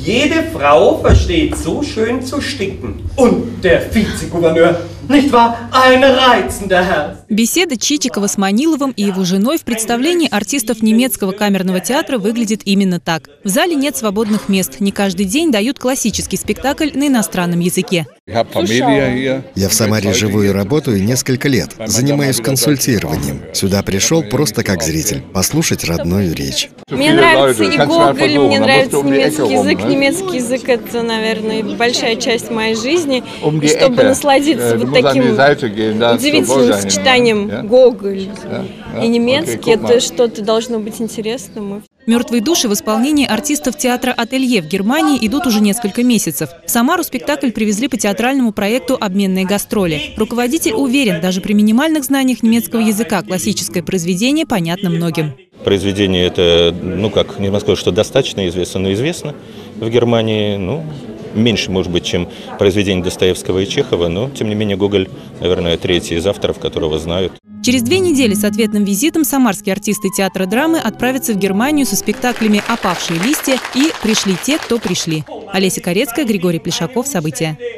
Jede Frau versteht so schön zu sticken. Und der Vizegouverneur, nicht wahr? Ein reizender Herr. Беседа Чичикова с Маниловым и его женой в представлении артистов немецкого камерного театра выглядит именно так. В зале нет свободных мест. Не каждый день дают классический спектакль на иностранном языке. Я в Самаре живу и работаю несколько лет. Занимаюсь консультированием. Сюда пришел просто как зритель. Послушать родную речь. Мне нравится и Гоголь, мне нравится немецкий язык. Немецкий язык – это, наверное, большая часть моей жизни. И чтобы насладиться вот таким удивительным сочетанием Гоголь и немецкий, это что-то должно быть интересным. «Мертвые души» в исполнении артистов театра «Ателье» в Германии идут уже несколько месяцев. В Самару спектакль привезли по театральному проекту «Обменные гастроли». Руководитель уверен, даже при минимальных знаниях немецкого языка классическое произведение понятно многим. Произведение это, не могу сказать, что достаточно известно, но известно в Германии. Меньше, может быть, чем произведение Достоевского и Чехова, но, тем не менее, Гоголь, наверное, третий из авторов, которого знают. Через 2 недели с ответным визитом самарские артисты театра драмы отправятся в Германию со спектаклями «Опавшие листья» и «Пришли те, кто пришли». Олеся Корецкая, Григорий Плешаков. События.